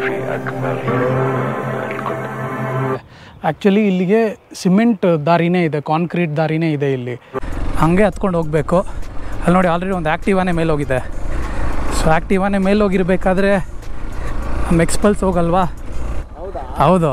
Actually ಇಲ್ಲಿಗೆ cement ದಾರಿನೇ ಇದೆ, ಕಾಂಕ್ರೀಟ್ ದಾರಿನೇ ಇದೆ ಇಲ್ಲಿ. ಹಾಗೆ ಹತ್ಕೊಂಡು ಹೋಗಬೇಕು. ಅಲ್ಲಿ ನೋಡಿ ಆಲ್ರೆಡಿ ಒಂದು ಆ್ಯಕ್ಟಿವಾನೇ ಮೇಲೋಗಿದೆ. ಸೊ ಆ್ಯಕ್ಟಿವಾನೇ ಮೇಲೋಗಿರ್ಬೇಕಾದ್ರೆ ನಮ್ಮ ಎಕ್ಸ್ಪಲ್ಸ್ ಹೋಗಲ್ವಾ? ಹೌದು.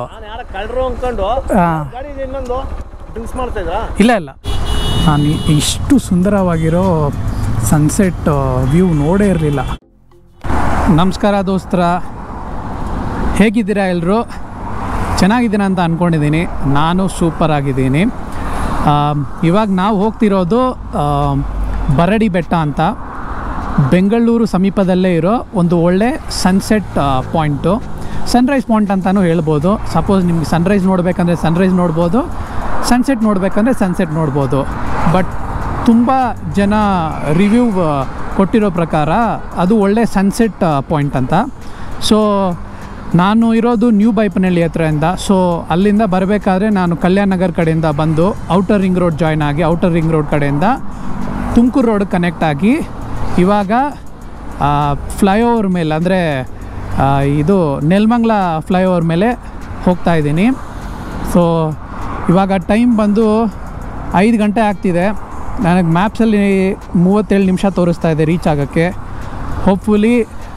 ಇಲ್ಲ ಇಲ್ಲ, ನಾನು ಇಷ್ಟು ಸುಂದರವಾಗಿರೋ ಸನ್ಸೆಟ್ ವ್ಯೂ ನೋಡೇ ಇರಲಿಲ್ಲ. ನಮಸ್ಕಾರ ದೋಸ್ತರ, ಹೇಗಿದ್ದೀರಾ ಎಲ್ಲರೂ? ಚೆನ್ನಾಗಿದ್ದೀರಾ ಅಂತ ಅಂದ್ಕೊಂಡಿದ್ದೀನಿ. ನಾನು ಸೂಪರ್ ಆಗಿದ್ದೀನಿ. ಇವಾಗ ನಾವು ಹೋಗ್ತಿರೋದು ಬರಡಿ ಬೆಟ್ಟ ಅಂತ, ಬೆಂಗಳೂರು ಸಮೀಪದಲ್ಲೇ ಇರೋ ಒಂದು ಒಳ್ಳೆ ಸನ್ಸೆಟ್ ಪಾಯಿಂಟು, ಸನ್ರೈಸ್ ಪಾಯಿಂಟ್ ಅಂತಲೂ ಹೇಳ್ಬೋದು. ಸಪೋಸ್ ನಿಮ್ಗೆ ಸನ್ರೈಸ್ ನೋಡಬೇಕಂದ್ರೆ ಸನ್ರೈಸ್ ನೋಡ್ಬೋದು, ಸನ್ಸೆಟ್ ನೋಡಬೇಕಂದ್ರೆ ಸನ್ಸೆಟ್ ನೋಡ್ಬೋದು. ಬಟ್ ತುಂಬ ಜನ ರಿವ್ಯೂ ಕೊಟ್ಟಿರೋ ಪ್ರಕಾರ ಅದು ಒಳ್ಳೆ ಸನ್ಸೆಟ್ ಪಾಯಿಂಟ್ ಅಂತ. ಸೊ ನಾನು ಇರೋದು ನ್ಯೂ ಬೈಪನಹಳ್ಳಿ ಹತ್ರದಿಂದ. ಸೊ ಅಲ್ಲಿಂದ ಬರಬೇಕಾದ್ರೆ ನಾನು ಕಲ್ಯಾಣ ನಗರ್ ಕಡೆಯಿಂದ ಬಂದು ಔಟರ್ ರಿಂಗ್ ರೋಡ್ ಜಾಯ್ನ್ ಆಗಿ, ಔಟರ್ ರಿಂಗ್ ರೋಡ್ ಕಡೆಯಿಂದ ತುಮಕೂರು ರೋಡ್ ಕನೆಕ್ಟ್ ಆಗಿ ಇವಾಗ ಫ್ಲೈಓವರ್ ಮೇಲೆ, ಅಂದರೆ ಇದು ನೆಲಮಂಗಲ ಫ್ಲೈಓವರ್ ಮೇಲೆ ಹೋಗ್ತಾಯಿದ್ದೀನಿ. ಸೊ ಇವಾಗ ಟೈಮ್ ಬಂದು 5 ಗಂಟೆ ಆಗ್ತಿದೆ. ನನಗೆ ಮ್ಯಾಪ್ಸಲ್ಲಿ 37 ನಿಮಿಷ ತೋರಿಸ್ತಾ ಇದೆ ರೀಚ್ ಆಗೋಕ್ಕೆ. ಹೋಪ್ಫುಲಿ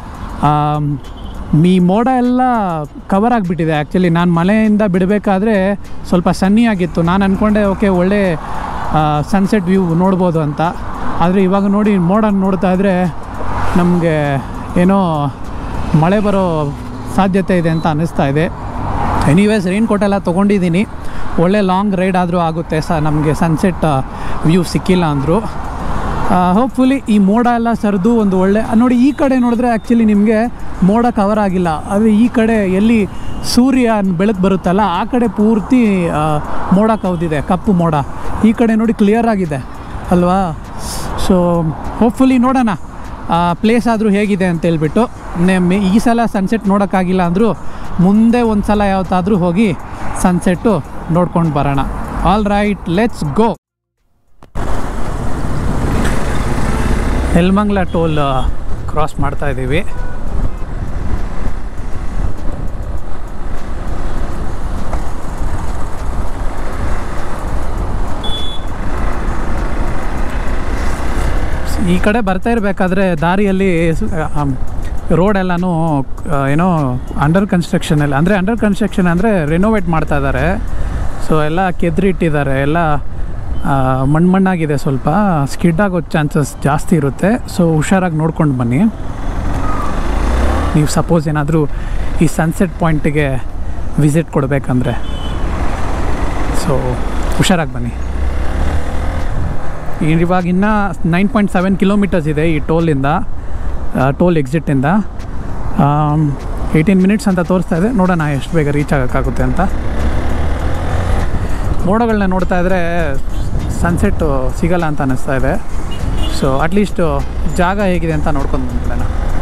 ಈ ಮೋಡ ಎಲ್ಲ ಕವರ್ ಆಗಿಬಿಟ್ಟಿದೆ. ಆ್ಯಕ್ಚುಲಿ ನಾನು ಮಳೆಯಿಂದ ಬಿಡಬೇಕಾದ್ರೆ ಸ್ವಲ್ಪ ಸನ್ನಿ ಆಗಿತ್ತು. ನಾನು ಅಂದ್ಕೊಂಡೆ ಓಕೆ ಒಳ್ಳೆ ಸನ್ಸೆಟ್ ವ್ಯೂ ನೋಡ್ಬೋದು ಅಂತ. ಆದರೆ ಇವಾಗ ನೋಡಿ ಮೋಡ ನೋಡ್ತಾ ಇದ್ದರೆ ನಮಗೆ ಏನೋ ಮಳೆ ಬರೋ ಸಾಧ್ಯತೆ ಇದೆ ಅಂತ ಅನ್ನಿಸ್ತಾ ಇದೆ. ಎನಿವೇಸ್ ರೈನ್ ಕೋಟ್ ಎಲ್ಲ ತೊಗೊಂಡಿದ್ದೀನಿ. ಒಳ್ಳೆ ಲಾಂಗ್ ರೈಡ್ ಆದರೂ ಆಗುತ್ತೆ ನಮಗೆ ಸನ್ಸೆಟ್ ವ್ಯೂ ಸಿಕ್ಕಿಲ್ಲ ಅಂದರು. ಹೋಪ್ಫುಲಿ ಈ ಮೋಡ ಎಲ್ಲ ಸರಿದು ಒಂದು ಒಳ್ಳೆ ನೋಡಿ. ಈ ಕಡೆ ನೋಡಿದ್ರೆ ಆ್ಯಕ್ಚುಲಿ ನಿಮಗೆ ಮೋಡ ಕವರ್ ಆಗಿಲ್ಲ. ಆದರೆ ಈ ಕಡೆ ಎಲ್ಲಿ ಸೂರ್ಯ ಬೆಳಕು ಬರುತ್ತಲ್ಲ ಆ ಕಡೆ ಪೂರ್ತಿ ಮೋಡ ಕವಿದಿದೆ, ಕಪ್ಪು ಮೋಡ. ಈ ಕಡೆ ನೋಡಿ ಕ್ಲಿಯರ್ ಆಗಿದೆ ಅಲ್ವಾ? ಸೊ ಹೋಪ್ಫುಲಿ ನೋಡೋಣ ಪ್ಲೇಸ್ ಆದರೂ ಹೇಗಿದೆ ಅಂತೇಳ್ಬಿಟ್ಟು. ಈ ಸಲ ಸನ್ಸೆಟ್ ನೋಡೋಕ್ಕಾಗಿಲ್ಲ ಅಂದರೂ ಮುಂದೆ ಒಂದು ಸಲ ಯಾವತ್ತಾದರೂ ಹೋಗಿ ಸನ್ಸೆಟ್ಟು ನೋಡ್ಕೊಂಡು ಬರೋಣ. All right, let's go. Nelamangala toll cross ಮಾಡ್ತಾ ಇದ್ದೀವಿ. ಈ ಕಡೆ ಬರ್ತಾ ಇರಬೇಕಾದ್ರೆ ದಾರಿಯಲ್ಲಿ ರೋಡೆಲ್ಲನೂ ಏನೋ ಅಂಡರ್ ಕನ್ಸ್ಟ್ರಕ್ಷನಲ್ಲಿ, ಅಂಡರ್ ಕನ್ಸ್ಟ್ರಕ್ಷನ್ ಅಂದರೆ ರಿನೋವೇಟ್ ಮಾಡ್ತಾ ಇದ್ದಾರೆ. ಸೊ ಎಲ್ಲ ಕೆದ್ರಿ ಇಟ್ಟಿದ್ದಾರೆ, ಎಲ್ಲ ಮಣ್ಣಾಗಿದೆ. ಸ್ವಲ್ಪ ಸ್ಕಿಡ್ ಆಗೋ ಚಾನ್ಸಸ್ ಜಾಸ್ತಿ ಇರುತ್ತೆ. ಸೊ ಹುಷಾರಾಗಿ ನೋಡ್ಕೊಂಡು ಬನ್ನಿ. ನೀವು ಸಪೋಸ್ ಏನಾದರೂ ಈ ಸನ್ಸೆಟ್ ಪಾಯಿಂಟಿಗೆ ವಿಸಿಟ್ ಕೊಡಬೇಕಂದ್ರೆ ಸೊ ಹುಷಾರಾಗಿ ಬನ್ನಿ. ಇವಾಗ ಇನ್ನೂ 9.7 ಕಿಲೋಮೀಟರ್ಸ್ ಇದೆ ಈ ಟೋಲ್ ಎಕ್ಸಿಟಿಂದ. 18 ಮಿನಿಟ್ಸ್ ಅಂತ ತೋರಿಸ್ತಾ ಇದೆ. ನೋಡೋಣ ಎಷ್ಟು ಬೇಗ ರೀಚ್ ಆಗೋಕ್ಕಾಗುತ್ತೆ ಅಂತ. ಮೋಡಗಳನ್ನ ನೋಡ್ತಾ ಇದ್ದರೆ ಸನ್ಸೆಟ್ಟು ಸಿಗಲ್ಲ ಅಂತ ಅನ್ನಿಸ್ತಾ ಇದೆ. ಸೊ ಅಟ್ಲೀಸ್ಟ್ ಜಾಗ ಹೇಗಿದೆ ಅಂತ ನೋಡ್ಕೊಂಡು ಬಂದ್ಬಿಡೋಣ.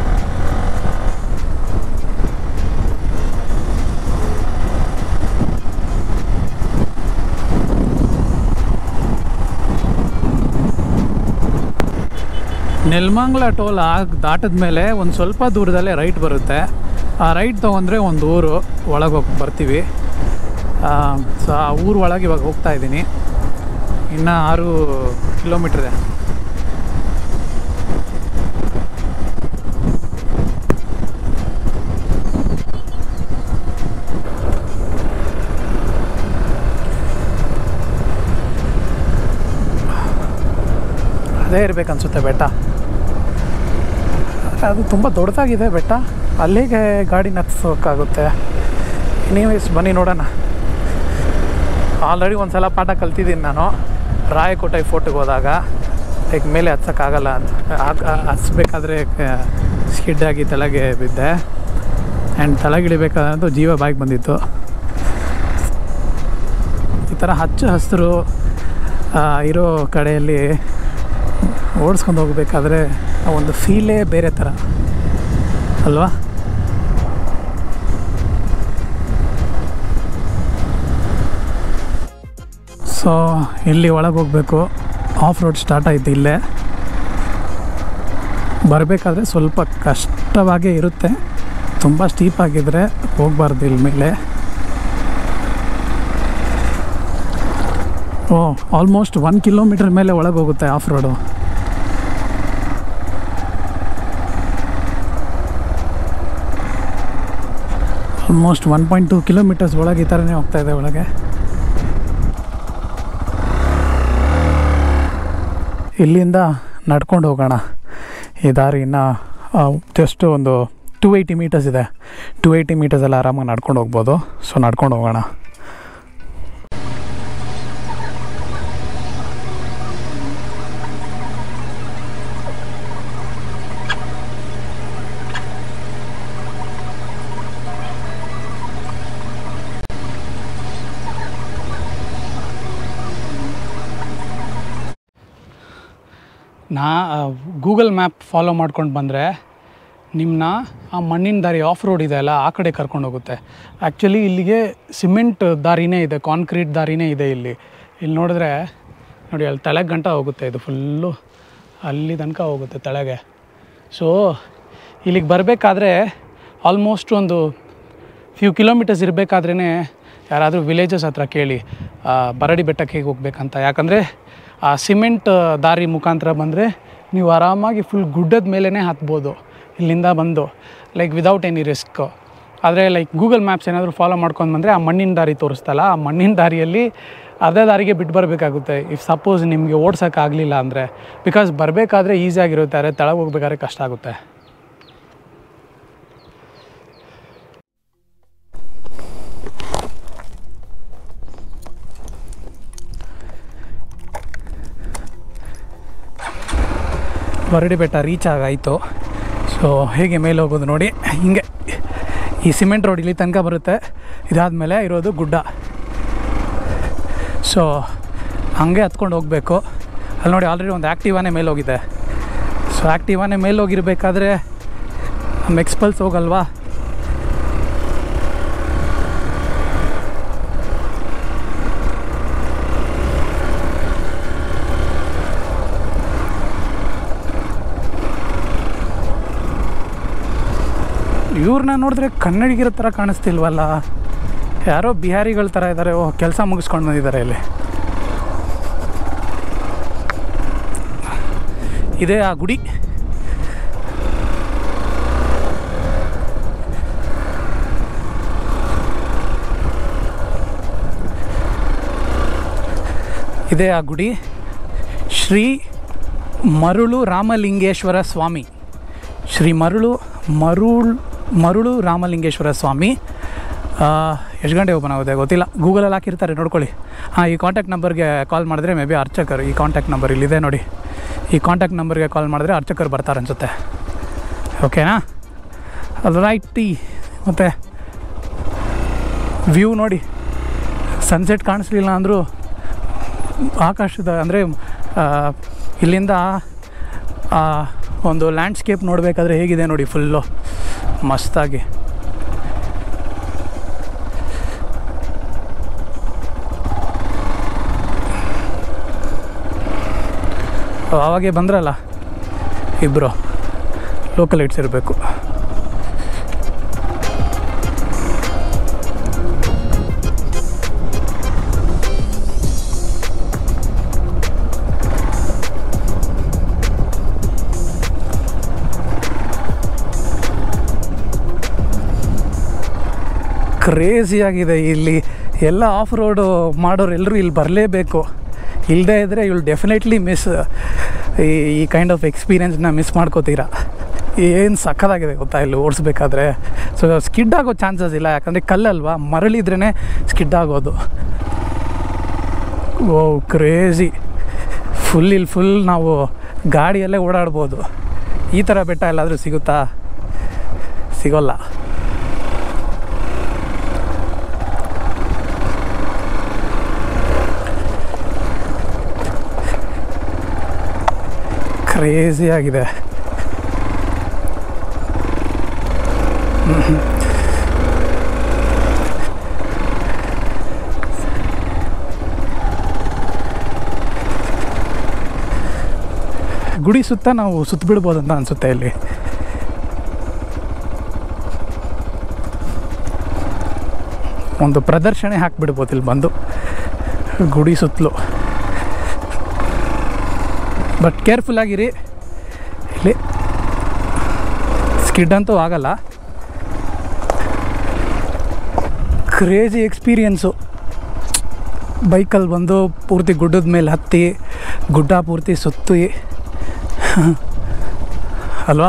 ನೆಲಮಂಗಲ ಟೋಲ್ ದಾಟಿದ ಮೇಲೆ ಒಂದು ಸ್ವಲ್ಪ ದೂರದಲ್ಲೇ ರೈಟ್ ಬರುತ್ತೆ. ಆ ರೈಟ್ ತೊಗೊಂಡ್ರೆ ಒಂದು ಊರು ಒಳಗೆ ಹೋಗಿ ಬರ್ತೀವಿ. ಸೊ ಆ ಊರು ಒಳಗೆ ಇವಾಗ ಹೋಗ್ತಾ ಇದ್ದೀನಿ. ಇನ್ನು 6 ಕಿಲೋಮೀಟ್ರ್ ಇದೆ. ಅದೇ ಇರಬೇಕನ್ಸುತ್ತೆ ಬೆಟ್ಟ. ಅದು ತುಂಬ ದೊಡ್ಡದಾಗಿದೆ ಬೆಟ್ಟ, ಅಲ್ಲಿಗೆ ಗಾಡಿ ನಡ್ಸೋಕ್ಕಾಗುತ್ತೆ. ಎನಿವೇಸ್ ಬನ್ನಿ ನೋಡೋಣ. ಆಲ್ರೆಡಿ ಒಂದು ಸಲ ಪಾಠ ಕಲ್ತಿದ್ದೀನಿ ನಾನು ರಾಯಕೋಟೆ ಫೋರ್ಟಿಗೆ ಹೋದಾಗ. ಲೈಕ್ ಮೇಲೆ ಹತ್ಸೋಕ್ಕಾಗಲ್ಲ ಅಂತ ಹತ್ಸ್ಬೇಕಾದ್ರೆ ಸ್ಕಿಡ್ಡಾಗಿ ತಲೆಗೆ ಬಿದ್ದೆ. ಆ್ಯಂಡ್ ತಲೆಗಿಳಿಬೇಕಾದಂತೂ ಜೀವ ಬಾಯಿಗೆ ಬಂದಿತ್ತು. ಈ ಥರ ಹಚ್ಚ ಹಸಿರು ಇರೋ ಕಡೆಯಲ್ಲಿ ಓಡಿಸ್ಕೊಂಡು ಹೋಗಬೇಕಾದ್ರೆ ಒಂದು ಫೀಲೇ ಬೇರೆ ಥರ ಅಲ್ವಾ? ಸೊ ಇಲ್ಲಿ ಒಳಗೆ ಹೋಗಬೇಕು. ಆಫ್ ರೋಡ್ ಸ್ಟಾರ್ಟ್ ಆಯಿತು. ಇಲ್ಲೇ ಬರಬೇಕಾದ್ರೆ ಸ್ವಲ್ಪ ಕಷ್ಟವಾಗೇ ಇರುತ್ತೆ, ತುಂಬ ಸ್ಟೀಪ್ ಆಗಿದ್ರೆ ಹೋಗಬಾರ್ದು ಇಲ್ಲಿ ಮೇಲೆ. ಓ ಆಲ್ಮೋಸ್ಟ್ 1 ಕಿಲೋಮೀಟರ್ ಮೇಲೆ ಒಳಗೆ ಹೋಗುತ್ತೆ ಆಫ್ ರೋಡು. ಆಲ್ಮೋಸ್ಟ್ 1.2 ಕಿಲೋಮೀಟರ್ಸ್ ಒಳಗೆ ಈ ಥರನೇ ಹೋಗ್ತಾ ಇದೆ ಒಳಗೆ. ಇಲ್ಲಿಂದ ನಡ್ಕೊಂಡು ಹೋಗೋಣ. ಈ ದಾರಿನ ಜಸ್ಟ್ ಒಂದು 280 ಮೀಟರ್ಸ್ ಇದೆ. 280 ಮೀಟರ್ಸೆಲ್ಲ ಆರಾಮಾಗಿ ನಡ್ಕೊಂಡು ಹೋಗ್ಬೋದು. ಸೊ ನಡ್ಕೊಂಡು ಹೋಗೋಣ. ಗೂಗಲ್ ಮ್ಯಾಪ್ ಫಾಲೋ ಮಾಡ್ಕೊಂಡು ಬಂದರೆ ನಿಮ್ಮನ್ನ ಆ ಮಣ್ಣಿನ ದಾರಿ ಆಫ್ ರೋಡ್ ಇದೆ ಅಲ್ಲ, ಆ ಕಡೆ ಕರ್ಕೊಂಡು ಹೋಗುತ್ತೆ. ಆ್ಯಕ್ಚುಲಿ ಇಲ್ಲಿಗೆ ಸಿಮೆಂಟ್ ದಾರಿನೇ ಇದೆ, ಕಾಂಕ್ರೀಟ್ ದಾರಿನೇ ಇದೆ ಇಲ್ಲಿ ನೋಡಿದ್ರೆ ನೋಡಿ, ಅಲ್ಲಿ ತಳಗೆ ಗಂಟ ಹೋಗುತ್ತೆ. ಇದು ಫುಲ್ಲು ಅಲ್ಲಿ ತನಕ ಹೋಗುತ್ತೆ ತಳಗೆ. ಸೊ ಇಲ್ಲಿಗೆ ಬರಬೇಕಾದ್ರೆ ಆಲ್ಮೋಸ್ಟ್ ಒಂದು ಫ್ಯೂ ಕಿಲೋಮೀಟರ್ಸ್ ಇರಬೇಕಾದ್ರೇ ಯಾರಾದರೂ ವಿಲೇಜಸ್ ಹತ್ರ ಕೇಳಿ ಬರಡಿ ಬೆಟ್ಟಕ್ಕೆ ಹೇಗೆ ಹೋಗ್ಬೇಕಂತ. ಯಾಕಂದರೆ ಆ ಸಿಮೆಂಟ್ ದಾರಿ ಮುಖಾಂತರ ಬಂದರೆ ನೀವು ಆರಾಮಾಗಿ ಫುಲ್ ಗುಡ್ಡದ ಮೇಲೇ ಹತ್ಬೋದು ಇಲ್ಲಿಂದ ಬಂದು, ಲೈಕ್ ವಿದೌಟ್ ಎನಿ ರಿಸ್ಕ್. ಆದರೆ ಲೈಕ್ ಗೂಗಲ್ ಮ್ಯಾಪ್ಸ್ ಏನಾದರೂ ಫಾಲೋ ಮಾಡ್ಕೊಂಡು ಬಂದರೆ ಆ ಮಣ್ಣಿನ ದಾರಿ ತೋರಿಸ್ತಲ್ಲ, ಆ ಮಣ್ಣಿನ ದಾರಿಯಲ್ಲಿ ಅದೇ ದಾರಿಗೆ ಬಿಟ್ಟು ಬರಬೇಕಾಗುತ್ತೆ. ಇಫ್ ಸಪೋಸ್ ನಿಮಗೆ ಓಡ್ಸೋಕ್ಕಾಗಲಿಲ್ಲ ಅಂದರೆ, ಬಿಕಾಸ್ ಬರಬೇಕಾದ್ರೆ ಈಸಿಯಾಗಿರುತ್ತೆ, ಆದರೆ ತೆಳಗೆ ಹೋಗ್ಬೇಕಾದ್ರೆ ಕಷ್ಟ ಆಗುತ್ತೆ. ಬರಡಿ ಬೆಟ್ಟ ರೀಚ್ ಆಗಾಯಿತು. ಸೊ ಹೇಗೆ ಮೇಲೆ ಹೋಗೋದು ನೋಡಿ, ಹಿಂಗೆ ಈ ಸಿಮೆಂಟ್ ರೋಡ್ ಇಲ್ಲಿ ತನಕ ಬರುತ್ತೆ. ಇದಾದಮೇಲೆ ಇರೋದು ಗುಡ್ಡ. ಸೊ ಹಾಗೆ ಹತ್ಕೊಂಡು ಹೋಗಬೇಕು. ಅಲ್ಲಿ ನೋಡಿ ಆಲ್ರೆಡಿ ಒಂದು ಆ್ಯಕ್ಟಿವಾನೇ ಮೇಲೆ ಹೋಗಿದೆ. ಸೊ ಆ್ಯಕ್ಟಿವಾನೇ ಮೇಲೆ ಹೋಗಿರ್ಬೇಕಾದ್ರೆ ನಮ್ಮ ಎಕ್ಸ್ಪಲ್ಸ್ ಹೋಗಲ್ವಾ. ಇವ್ರನ್ನ ನೋಡಿದ್ರೆ ಕನ್ನಡಿಗರ ಥರ ಕಾಣಿಸ್ತಿಲ್ವಲ್ಲ, ಯಾರೋ ಬಿಹಾರಿಗಳ ಥರ ಇದ್ದಾರೆ. ಕೆಲಸ ಮುಗಿಸ್ಕೊಂಡು ಬಂದಿದ್ದಾರೆ ಇಲ್ಲಿ. ಇದೇ ಆ ಗುಡಿ. ಇದೇ ಆ ಗುಡಿ, ಶ್ರೀ ಮರುಳು ರಾಮಲಿಂಗೇಶ್ವರ ಸ್ವಾಮಿ. ಶ್ರೀ ಮರುಳು ರಾಮಲಿಂಗೇಶ್ವರ ಸ್ವಾಮಿ. ಎಷ್ಟು ಗಂಟೆ ಓಪನ್ ಆಗುತ್ತೆ ಗೊತ್ತಿಲ್ಲ, ಗೂಗಲಲ್ಲಿ ಹಾಕಿರ್ತಾರೆ ನೋಡ್ಕೊಳ್ಳಿ. ಈ ಕಾಂಟ್ಯಾಕ್ಟ್ ನಂಬರ್ಗೆ ಕಾಲ್ ಮಾಡಿದ್ರೆ ಮೇ ಬಿ ಅರ್ಚಕರು, ಈ ಕಾಂಟ್ಯಾಕ್ಟ್ ನಂಬರ್ ಇಲ್ಲಿದೆ ನೋಡಿ, ಈ ಕಾಂಟ್ಯಾಕ್ಟ್ ನಂಬರ್ಗೆ ಕಾಲ್ ಮಾಡಿದ್ರೆ ಅರ್ಚಕರು ಬರ್ತಾರೆ ಅನಿಸುತ್ತೆ. ಓಕೆನಾ? ಅದು ರೈಟ್. ಮತ್ತು ವ್ಯೂ ನೋಡಿ, ಸನ್ಸೆಟ್ ಕಾಣಿಸ್ಲಿಲ್ಲ ಅಂದರೂ ಆಕಾಶದ ಅಂದರೆ ಇಲ್ಲಿಂದ ಒಂದು ಲ್ಯಾಂಡ್ಸ್ಕೇಪ್ ನೋಡಬೇಕಾದ್ರೆ ಹೇಗಿದೆ ನೋಡಿ, ಫುಲ್ಲು ಮಸ್ತಾಗಿ. ಆವಾಗೇ ಬಂದ್ರಲ್ಲ ಇಬ್ಬರು ಲೋಕಲ್ ಇಟ್ಸ್ ಇರಬೇಕು. ಕ್ರೇಜಿಯಾಗಿದೆ ಇಲ್ಲಿ. ಎಲ್ಲ ಆಫ್ ರೋಡು ಮಾಡೋರು ಎಲ್ಲರೂ ಇಲ್ಲಿ ಬರಲೇಬೇಕು. ಇಲ್ಲದೇ ಇದ್ದರೆ ಯು ವಿಲ್ ಡೆಫಿನೆಟ್ಲಿ ಮಿಸ್ ಈ ಕೈಂಡ್ ಆಫ್ ಎಕ್ಸ್ಪೀರಿಯೆನ್ಸ್ನ ಮಿಸ್ ಮಾಡ್ಕೋತೀರಾ. ಏನು ಸಕ್ಕತ್ತಾಗಿದೆ ಗೊತ್ತಾ ಇಲ್ಲಿ ಓಡಿಸ್ಬೇಕಾದ್ರೆ. ಸೊ ಸ್ಕಿಡ್ ಆಗೋ ಚಾನ್ಸಸ್ ಇಲ್ಲ, ಯಾಕಂದರೆ ಕಲ್ಲಲ್ವಾ, ಮರಳಿದ್ರೇ ಸ್ಕಿಡ್ ಆಗೋದು. ಓ ಕ್ರೇಜಿ. ಫುಲ್ ನಾವು ಗಾಡಿಯಲ್ಲೇ ಓಡಾಡ್ಬೋದು. ಈ ಥರ ಬೆಟ್ಟ ಎಲ್ಲಾದರೂ ಸಿಗುತ್ತಾ? ಸಿಗೋಲ್ಲ. ಕ್ರೇಜಿ ಆಗಿದೆ. ಗುಡಿ ಸುತ್ತ ನಾವು ಸುತ್ತ ಬಿಡ್ಬೋದು ಅಂತ ಅನಿಸುತ್ತೆ ಇಲ್ಲಿ. ಒಂದು ಪ್ರದರ್ಶನ ಹಾಕ್ಬಿಡ್ಬೋದು ಇಲ್ಲಿ ಬಂದು ಗುಡಿ ಸುತ್ತಲೂ. ಬಟ್ ಕೇರ್ಫುಲ್ಲಾಗಿರಿ, ಇಲ್ಲಿ ಸ್ಕಿಡ್ ಅಂತೂ ಆಗಲ್ಲ. ಕ್ರೇಜಿ ಎಕ್ಸ್ಪೀರಿಯೆನ್ಸು ಬೈಕಲ್ಲಿ ಬಂದು ಪೂರ್ತಿ ಗುಡ್ಡದ ಮೇಲೆ ಹತ್ತಿ ಗುಡ್ಡ ಪೂರ್ತಿ ಸುತ್ತಿ ಅಲ್ವಾ.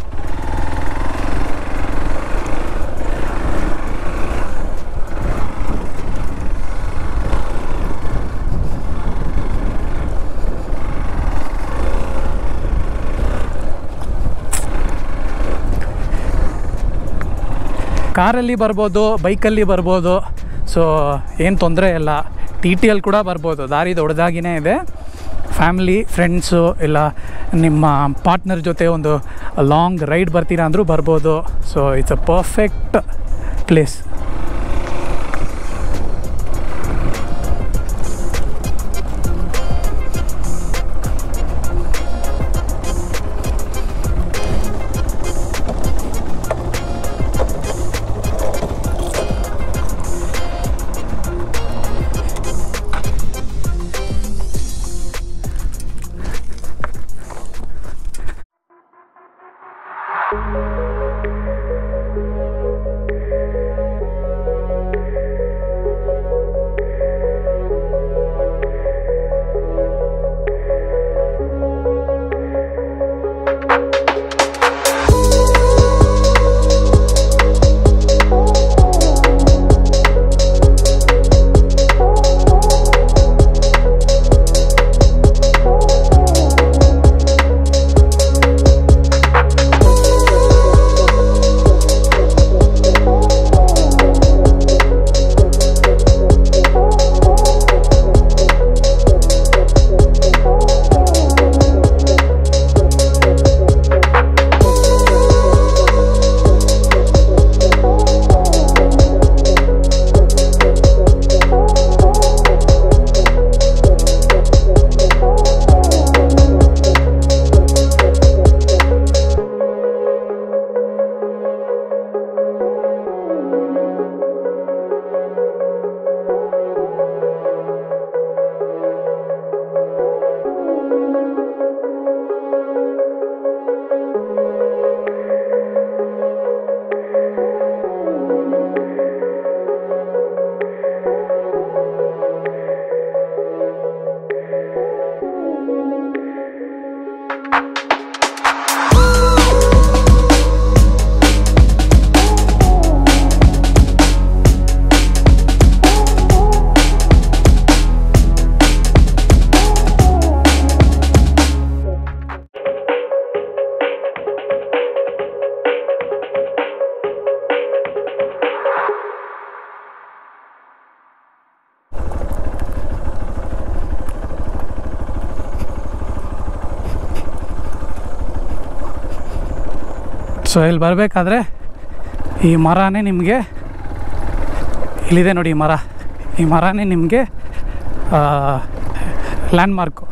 ಕಾರಲ್ಲಿ ಬರ್ಬೋದು, ಬೈಕಲ್ಲಿ ಬರ್ಬೋದು, ಸೊ ಏನು ತೊಂದರೆ ಇಲ್ಲ. TTL ಕೂಡ ಬರ್ಬೋದು, ದಾರಿ ದೊಡ್ಡದಾಗಿಯೇ ಇದೆ. ಫ್ಯಾಮಿಲಿ, ಫ್ರೆಂಡ್ಸು ಇಲ್ಲ ನಿಮ್ಮ ಪಾರ್ಟ್ನರ್ ಜೊತೆ ಒಂದು ಲಾಂಗ್ ರೈಡ್ ಬರ್ತೀರಾ ಅಂದರೂ ಬರ್ಬೋದು. So it's a perfect place. So ಇಲ್ಲಿ ಬರಬೇಕಾದ್ರೆ ಈ ಮರನೇ ನಿಮಗೆ, ಇಲ್ಲಿದೆ ನೋಡಿ ಈ ಮರನೇ ನಿಮಗೆ ಲ್ಯಾಂಡ್ಮಾರ್ಕು.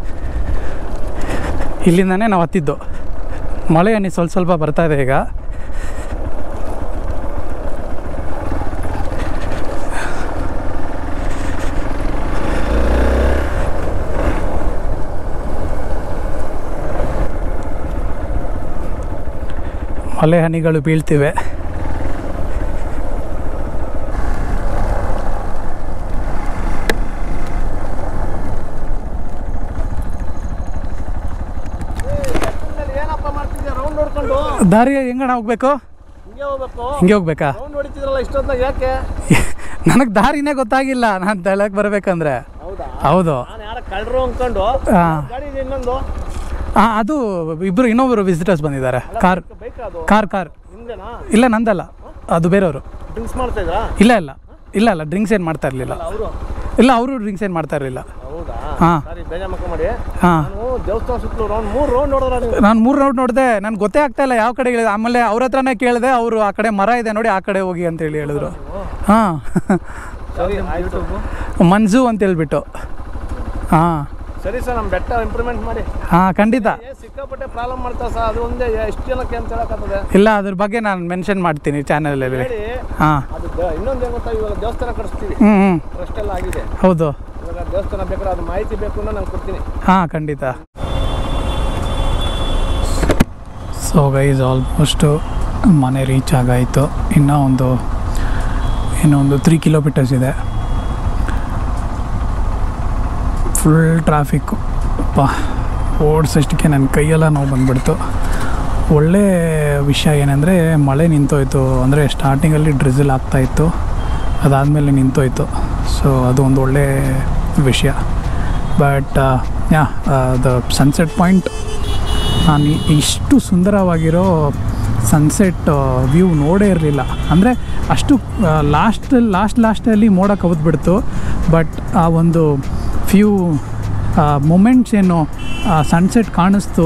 ಇಲ್ಲಿಂದನೇ ನಾವು ಹತ್ತಿದ್ದು. ಮಳೆ ಹನಿ ಸ್ವಲ್ಪ ಬರ್ತಾಯಿದೆ ಈಗ. ಮಳೆ ಹನಿಗಳು ಬೀಳ್ತಿವೆ. ದಾರಿ ಹೆಂಗಣ ಹೋಗ್ಬೇಕು? ಹಿಂಗೆ ಹೋಗ್ಬೇಕಾ? ನನಗೆ ದಾರಿನೇ ಗೊತ್ತಾಗಿಲ್ಲ, ನಾನು ತಳಕ್ ಬರ್ಬೇಕಂದ್ರೆ. ಹೌದು, ಅದು ಇನ್ನೊಬ್ರು ವಿಸಿಟರ್ಸ್ ಬಂದಿದ್ದಾರೆ. ಕಾರ್ ಇಲ್ಲ, ನಂದಲ್ಲ, ಅದು ಬೇರೆಯವರು. ಇಲ್ಲ ಡ್ರಿಂಕ್ಸ್ ಏನು ಮಾಡ್ತಾ ಇರಲಿಲ್ಲ. ಇಲ್ಲ, ಅವರು ಡ್ರಿಂಕ್ಸ್ ಏನು ಮಾಡ್ತಾ ಇರಲಿಲ್ಲ. ಹಾಂ, ನಾನು 3 ರೌಂಡ್ ನೋಡಿದೆ. ನನಗೆ ಗೊತ್ತೇ ಆಗ್ತಾ ಇಲ್ಲ ಯಾವ ಕಡೆ ಹೇಳಿದೆ. ಆಮೇಲೆ ಅವ್ರ ಹತ್ರನೇ ಕೇಳಿದೆ, ಅವರು ಆ ಕಡೆ ಮರ ಇದೆ ನೋಡಿ, ಆ ಕಡೆ ಹೋಗಿ ಅಂತೇಳಿ ಹೇಳಿದ್ರು. ಹಾಂ, ಮಂಜು ಅಂತ ಹೇಳ್ಬಿಟ್ಟು. ಹಾಂ ಸರಿ ಸರ್, ನಮ್ಮ ಬೆಟ್ಟ ಇಂಪ್ರೂವ್ಮೆಂಟ್ ಮಾಡಿ. ಹಾಂ, ಖಂಡಿತ. ಸಿಕ್ಕಾಪಟ್ಟೆ ಪ್ರಾಬ್ಲಮ್ ಮಾಡ್ತಾ ಸರ್, ಅದು ಒಂದೇ ಎಷ್ಟು ಜನಕ್ಕೆ ಅಂತ ಹೇಳಕ್ಕಾಗ್ತದೆ. ಇಲ್ಲ, ಅದ್ರ ಬಗ್ಗೆ ನಾನು ಮೆನ್ಷನ್ ಮಾಡ್ತೀನಿ ಚಾನಲಲ್ಲಿ. ಹಾಂ ಅದು ಇನ್ನೊಂದು ಏನು ಗೊತ್ತಾ, ಇವಾಗ ದೇವಸ್ಥಾನ ಕಟ್ಟಿಸ್ತೀವಿ, ಹ್ಞೂ ಟ್ರಸ್ಟ್ ಎಲ್ಲ ಆಗಿದೆ. ಹೌದು. ಇವಾಗ ದೇವಸ್ಥಾನ ಬೇಕಾದ್ರೆ ಅದು ಮಾಹಿತಿ ಬೇಕು ಅಂದ್ರೆ ನಾನು ಕೊಡ್ತೀನಿ. ಹಾಂ ಖಂಡಿತ. ಸೊ ಗೈಸ್ ಆಲ್ಮೋಸ್ಟು ಮನೆ ರೀಚ್ ಆಗಾಯಿತು. ಇನ್ನೂ ಒಂದು 3 ಕಿಲೋಮೀಟರ್ಸ್ ಇದೆ. Full traffic. ಅಪ್ಪ ಓಡಿಸೋಷ್ಟಕ್ಕೆ ನನ್ನ ಕೈಯೆಲ್ಲ ನೋವು ಬಂದುಬಿಡ್ತು. ಒಳ್ಳೆ ವಿಷಯ ಏನಂದರೆ ಮಳೆ ನಿಂತೋಯ್ತು. ಅಂದರೆ ಸ್ಟಾರ್ಟಿಂಗಲ್ಲಿ ಡ್ರಿಝಲ್ ಆಗ್ತಾಯಿತ್ತು, ಅದಾದಮೇಲೆ ನಿಂತೋಯ್ತು. ಸೊ ಅದು ಒಂದು ಒಳ್ಳೆ ವಿಷಯ. ಬಟ್ ದ ಸನ್ಸೆಟ್ ಪಾಯಿಂಟ್, ನಾನು ಇಷ್ಟು ಸುಂದರವಾಗಿರೋ ಸನ್ಸೆಟ್ ವ್ಯೂ ನೋಡೇ ಇರಲಿಲ್ಲ. ಅಂದರೆ ಅಷ್ಟು ಲಾಸ್ಟಲ್ಲಿ ಮೋಡ ಕವಿದ್ಬಿಡ್ತು. ಬಟ್ ಆ ಒಂದು ಫ್ಯೂ ಮೊಮೆಂಟ್ಸ್ ಏನು ಸನ್ಸೆಟ್ ಕಾಣಿಸ್ತು,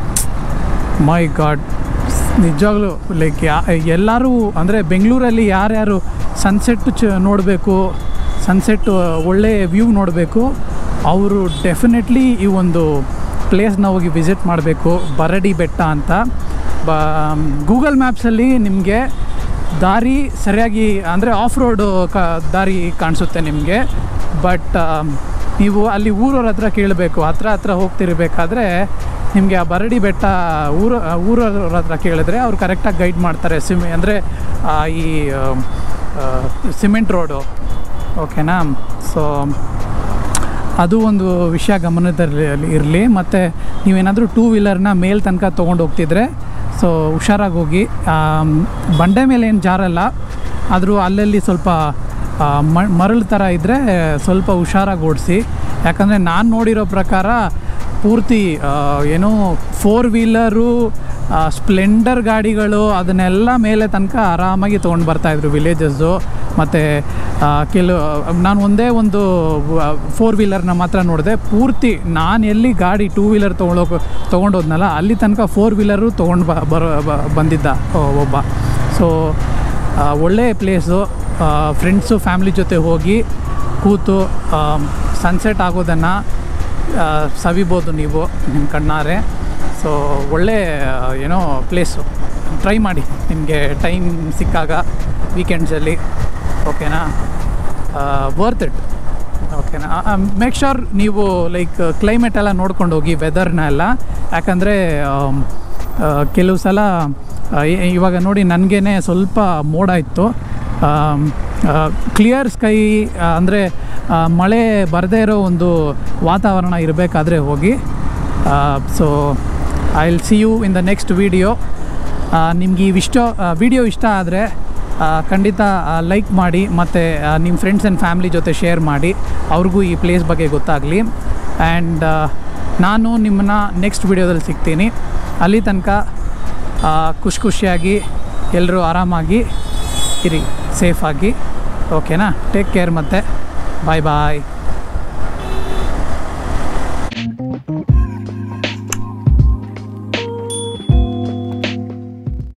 ಮೈ ಗಾಡ್, ನಿಜವಾಗ್ಲೂ ಲೈಕ್ ಎಲ್ಲರೂ ಅಂದರೆ ಬೆಂಗಳೂರಲ್ಲಿ ಯಾರ್ಯಾರು ಸನ್ಸೆಟ್ ನೋಡಬೇಕು, ಸನ್ಸೆಟ್ ಒಳ್ಳೆ ವ್ಯೂ ನೋಡಬೇಕು, ಅವರು ಡೆಫಿನೆಟ್ಲಿ ಈ ಒಂದು ಪ್ಲೇಸ್ನ ಹೋಗಿ ವಿಸಿಟ್ ಮಾಡಬೇಕು, ಬರಡಿ ಬೆಟ್ಟ ಅಂತ. ಗೂಗಲ್ ಮ್ಯಾಪ್ಸಲ್ಲಿ ನಿಮಗೆ ದಾರಿ ಸರಿಯಾಗಿ ಅಂದರೆ ಆಫ್ ರೋಡು ದಾರಿ ಕಾಣಿಸುತ್ತೆ ನಿಮಗೆ. ಬಟ್ ನೀವು ಅಲ್ಲಿ ಊರವ್ರ ಹತ್ರ ಕೇಳಬೇಕು. ಹತ್ರ ಹೋಗ್ತಿರ್ಬೇಕಾದ್ರೆ ನಿಮಗೆ ಆ ಬರಡಿ ಬೆಟ್ಟ ಊರವ್ರ ಹತ್ರ ಕೇಳಿದ್ರೆ ಅವ್ರು ಕರೆಕ್ಟಾಗಿ ಗೈಡ್ ಮಾಡ್ತಾರೆ. ಅಂದರೆ ಈ ಸಿಮೆಂಟ್ ರೋಡು, ಓಕೆನಾ. ಸೊ ಅದು ಒಂದು ವಿಷಯ ಗಮನದಲ್ಲಿ ಇರಲಿ. ಮತ್ತು ನೀವೇನಾದರೂ 2 ವೀಲರ್ನ ಮೇಲ್ ತನಕ ತೊಗೊಂಡು ಹೋಗ್ತಿದ್ರೆ ಸೊ ಹುಷಾರಾಗಿ ಹೋಗಿ. ಬಂಡೆ ಮೇಲೆ ಏನು ಜಾರಲ್ಲ, ಆದರೂ ಅಲ್ಲಲ್ಲಿ ಸ್ವಲ್ಪ ಮರಳು ಥರ ಇದ್ದರೆ ಸ್ವಲ್ಪ ಹುಷಾರಾಗಿ ಓಡಿಸಿ. ಯಾಕಂದರೆ ನಾನು ನೋಡಿರೋ ಪ್ರಕಾರ ಪೂರ್ತಿ ಏನೋ 4 ವೀಲರು, ಸ್ಪ್ಲೆಂಡರ್ ಗಾಡಿಗಳು ಅದನ್ನೆಲ್ಲ ಮೇಲೆ ತನಕ ಆರಾಮಾಗಿ ತೊಗೊಂಡು ಬರ್ತಾಯಿದ್ರು ವಿಲೇಜಸ್ಸು. ಮತ್ತು ನಾನು ಒಂದೇ ಒಂದು 4 ವೀಲರ್ನ ಮಾತ್ರ ನೋಡಿದೆ. ಪೂರ್ತಿ ನಾನು ಎಲ್ಲಿ ಗಾಡಿ 2 ವೀಲರ್ ತೊಗೊಂಡೋದ್ನಲ್ಲ ಅಲ್ಲಿ ತನಕ 4 ವೀಲರು ತೊಗೊಂಡು ಬಂದಿದ್ದ ಒಬ್ಬ. ಸೊ ಒಳ್ಳೆಯ ಪ್ಲೇಸು. ಫ್ರೆಂಡ್ಸು ಫ್ಯಾಮ್ಲಿ ಜೊತೆ ಹೋಗಿ ಕೂತು ಸನ್ಸೆಟ್ ಆಗೋದನ್ನು ಸವಿಬೋದು ನೀವು ನಿಮ್ಮ ಕಣ್ಣಾರೆ. ಸೊ ಒಳ್ಳೆ ಏನೋ ಪ್ಲೇಸು, ಟ್ರೈ ಮಾಡಿ ನಿಮಗೆ ಟೈಮ್ ಸಿಕ್ಕಾಗ ವೀಕೆಂಡ್ಸಲ್ಲಿ, ಓಕೆನಾ. ವರ್ತ್ ಇಟ್, ಓಕೆನಾ. ಮೇಕ್ ಶೋರ್ ನೀವು ಲೈಕ್ ಕ್ಲೈಮೇಟ್ ಎಲ್ಲ ನೋಡ್ಕೊಂಡು ಹೋಗಿ, ವೆದರ್ನ ಎಲ್ಲ. ಯಾಕಂದರೆ ಕೆಲವು ಸಲ ಇವಾಗ ನೋಡಿ ನನಗೇ ಸ್ವಲ್ಪ ಮೋಡ ಇತ್ತು, ಕ್ಲಿಯರ್ ಸ್ಕೈ ಅಂದರೆ ಮಳೆ ಬರದೇ ಇರೋ ಒಂದು ವಾತಾವರಣ ಇರಬೇಕಾದ್ರೆ ಹೋಗಿ. So I will see you in the next video. ನಿಮ್ಗೆ ವಿಡಿಯೋ ಇಷ್ಟ ಆದರೆ ಖಂಡಿತ ಲೈಕ್ ಮಾಡಿ, ಮತ್ತು ನಿಮ್ಮ ಫ್ರೆಂಡ್ಸ್ ಆ್ಯಂಡ್ ಫ್ಯಾಮ್ಲಿ ಜೊತೆ ಶೇರ್ ಮಾಡಿ, ಅವ್ರಿಗೂ ಈ ಪ್ಲೇಸ್ ಬಗ್ಗೆ ಗೊತ್ತಾಗಲಿ. ಆ್ಯಂಡ್ ನಾನು ನಿಮ್ಮನ್ನ ನೆಕ್ಸ್ಟ್ ವಿಡಿಯೋದಲ್ಲಿ ಸಿಗ್ತೀನಿ. ಅಲ್ಲಿ ತನಕ ಖುಷಿಯಾಗಿ ಎಲ್ಲರೂ ಆರಾಮಾಗಿ ಇರಿ, ಸೇಫಾಗಿ, ಓಕೆನಾ. ಟೇಕ್ ಕೇರ್, ಮತ್ತು ಬಾಯ್ ಬಾಯ್.